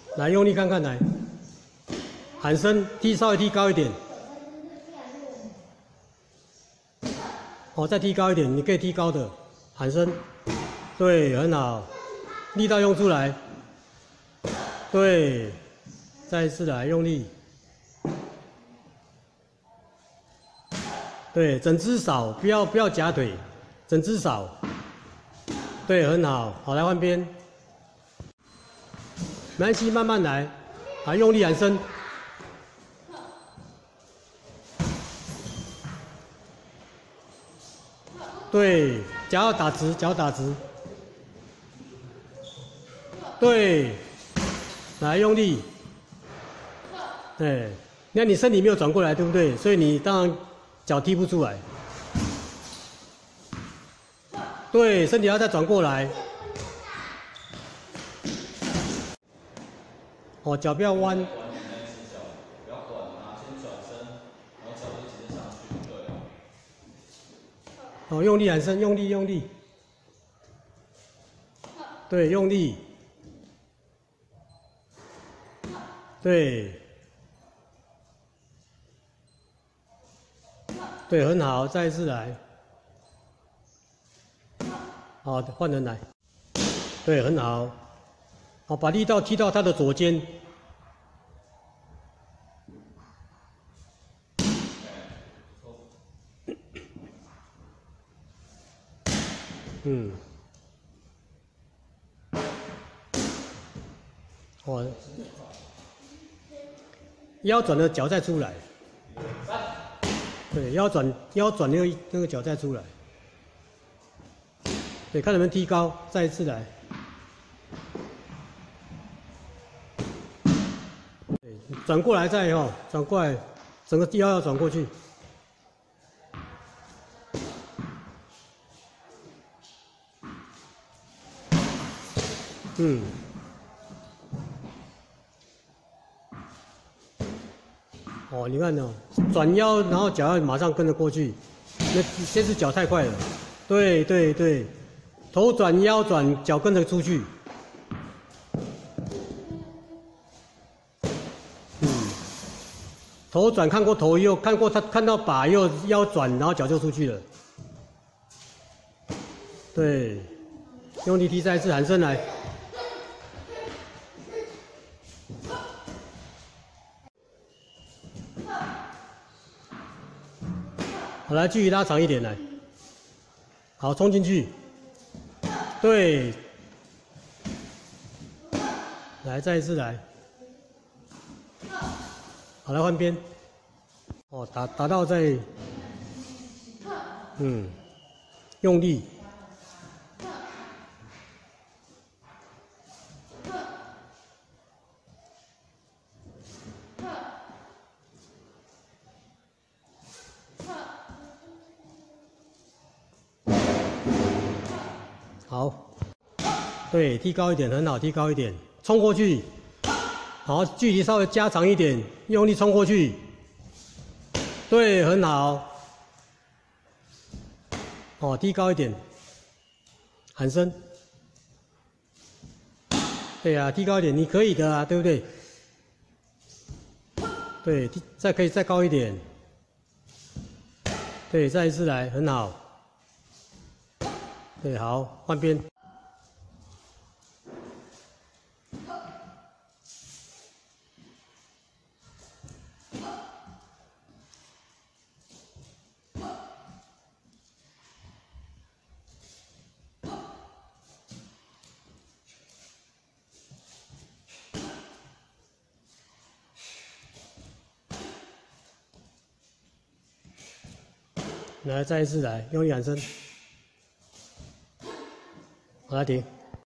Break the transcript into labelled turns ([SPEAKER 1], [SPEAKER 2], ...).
[SPEAKER 1] 来用力看看，来，喊声踢稍微踢高一点。哦，再踢高一点，你可以踢高的，喊声，对，很好，力道用出来，对，再一次来用力，对，整只少，不要夹腿，整只少，对，很好，好，来换边，没关系，慢慢来，啊，用力喊声。 对，脚要打直，脚打直。对，来用力。对，你看你身体没有转过来，对不对？所以你当然脚踢不出来。对，身体要再转过来。哦，脚不要弯。 哦，用力喊声，用力，用力。对，用力。对。对，很好，再一次来。好，换人来。对，很好。好，把力道踢到他的左肩。嗯。哦，腰转的脚再出来。对，腰转那个脚再出来。对，看能不能踢高，再一次来。对，转过来再哈，转过来，整个腰要转过去。 嗯，哦，你看哦，转腰，然后脚要马上跟着过去，那这只脚太快了。对对对，头转腰转，脚跟着出去。嗯，头转看过头右，看到把右腰转，然后脚就出去了。对，用力踢再一次，喊声来。 好，来，距离拉长一点来。好，冲进去。对。来，再一次来。好，来换边。哦，打到再。嗯。用力。好，对，踢高一点，很好，踢高一点，冲过去，好，距离稍微加长一点，用力冲过去，对，很好，哦，踢高一点，喊声，对啊，踢高一点，你可以的啊，对不对？对，可以再高一点，对，再一次来，很好。 对，好，换边。来，再一次来，用力喊声。好，来停。